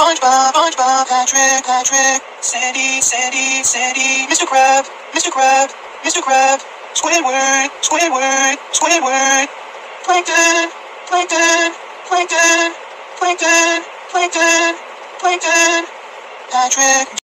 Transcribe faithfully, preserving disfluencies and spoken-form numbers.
SpongeBob, SpongeBob, Patrick, Patrick, Sandy, Sandy, Sandy, Mister Crab, Mister Crab, Mister Crab, Squidward, Squidward, Squidward, Plankton, Plankton, Plankton, Plankton, Plankton, Plankton, Patrick.